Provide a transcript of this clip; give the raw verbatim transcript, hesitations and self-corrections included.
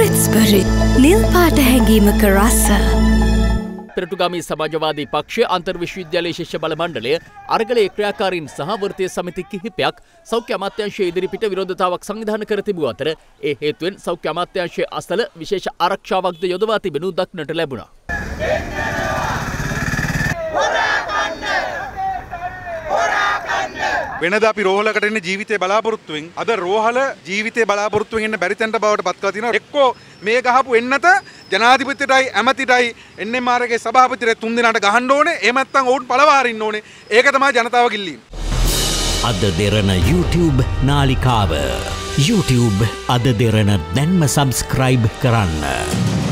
Sainsbury නිල් පාට හැඟීමක රස. පෙරටුගාමී සමාජවාදී පක්ෂය අන්තර් විශ්වවිද්‍යාලයේ ශිෂ්‍ය බල මණ්ඩලය අරගලයේ ක්‍රියාකාරීන් සහ වෘත්තීය සමිති කිහිපයක් සෞඛ්‍ය අමාත්‍යාංශයේ ඉදිරිපිට විරෝධතාවක් සංවිධානය කර තිබූ අතර ඒ හේතුවෙන් සෞඛ්‍ය අමාත්‍යාංශයේ අසල විශේෂ ආරක්ෂාවක්ද යොදවා තිබෙනු දක්නට ලැබුණා. වෙනදා අපි රෝහලකට එන්නේ ජීවිතේ බලාපොරොත්තුවෙන්. අද රෝහල ජීවිතේ බලාපොරොත්තුවෙන් ඉන්න බැරි තැනට බවට පත් කරලා තිනවා. එක්කෝ මේ ගහපු එන්නත ජනාධිපතිටයි ඇමතිටයි එන් එම් ආර් එකේ සභාපතිට තුන් දෙනාට ගහන්න ඕනේ. එහෙම නැත්නම් ඔවුන් පළවා අරින්න ඕනේ. ඒක තමයි ජනතාවගේ ඉල්ලීම. අද දෙරණ YouTube නාලිකාව YouTube අද දෙරණ දැන්ම සබ්ස්ක්‍රයිබ් කරන්න.